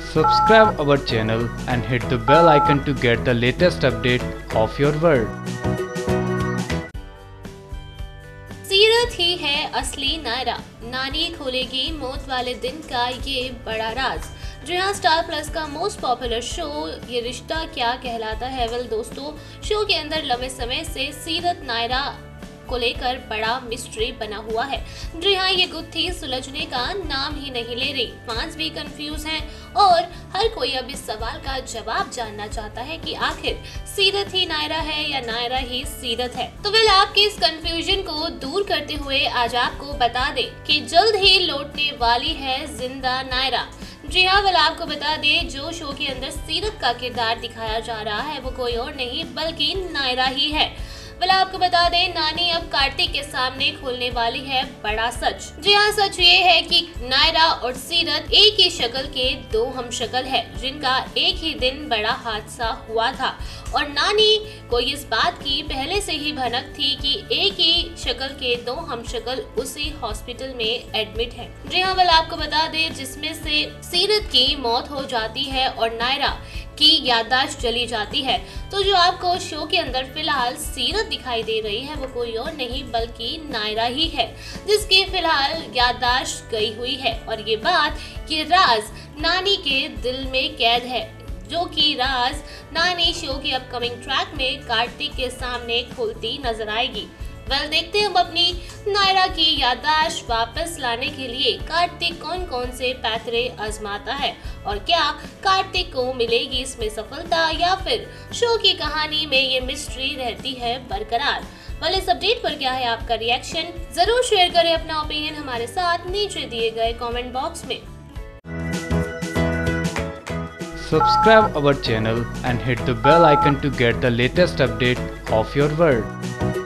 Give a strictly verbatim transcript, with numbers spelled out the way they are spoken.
Subscribe our channel and hit the bell icon to get the latest update of your world. सीरत ही है असली नायरा, नानी खोलेगी मौत वाले दिन का ये बड़ा राज। जी हाँ, स्टार प्लस का most popular show Yeh Rishta क्या कहलाता है। वेल दोस्तों, शो के अंदर लंबे समय से सीरत नायरा को लेकर बड़ा मिस्ट्री बना हुआ है। जी हाँ, ये गुत्थी सुलझने का नाम ही नहीं ले रही। फैंस भी कंफ्यूज हैं और हर कोई अब इस सवाल का जवाब जानना चाहता है कि आखिर सीरत ही नायरा है या नायरा ही सीरत है। तो वेल, आपके इस कंफ्यूजन को दूर करते हुए आज आपको बता दें कि जल्द ही लौटने वाली है जिंदा नायरा। जी हाँ, वेल आपको बता दें, जो शो के अंदर सीरत का किरदार दिखाया जा रहा है वो कोई और नहीं बल्कि नायरा ही है। वेल आपको बता दें, नानी अब कार्तिक के सामने खोलने वाली है बड़ा सच। जी हाँ, सच ये है कि नायरा और सीरत एक ही शक्ल के दो हम शक्ल है, जिनका एक ही दिन बड़ा हादसा हुआ था और नानी को इस बात की पहले से ही भनक थी कि एक ही शक्ल के दो हम शक्ल उसी हॉस्पिटल में एडमिट है। जी हाँ, वेल आपको बता दें, जिसमें से सीरत की मौत हो जाती है और नायरा की याददाश्त चली जाती है। तो जो आपको शो के अंदर फिलहाल सीरत दिखाई दे रही है वो कोई और नहीं बल्कि नायरा ही है, जिसकी फिलहाल याददाश्त गई हुई है और ये बात ये राज नानी के दिल में कैद है, जो कि राज नानी शो के अपकमिंग ट्रैक में कार्तिक के सामने खुलती नजर आएगी। वेल देखते हैं अब अपनी नायरा की याददाश्त वापस लाने के लिए कार्तिक कौन कौन से पैतरे आजमाता है और क्या कार्तिक को मिलेगी इसमें सफलता या फिर शो की कहानी में ये मिस्ट्री रहती है बरकरार। वेल इस अपडेट पर क्या है आपका रिएक्शन, जरूर शेयर करें अपना ओपिनियन हमारे साथ नीचे दिए गए कमेंट बॉक्स में। Subscribe our channel and hit the bell icon to get the latest update of your world.